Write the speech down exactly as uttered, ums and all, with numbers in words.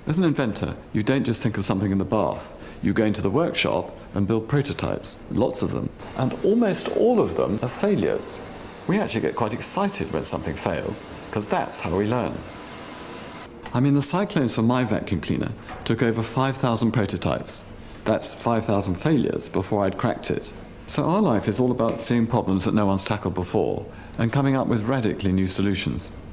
As an inventor, you don't just think of something in the bath. You go into the workshop and build prototypes, lots of them. And almost all of them are failures. We actually get quite excited when something fails, because that's how we learn. I mean, the cyclones for my vacuum cleaner took over five thousand prototypes. That's five thousand failures before I'd cracked it. So our life is all about seeing problems that no one's tackled before and coming up with radically new solutions.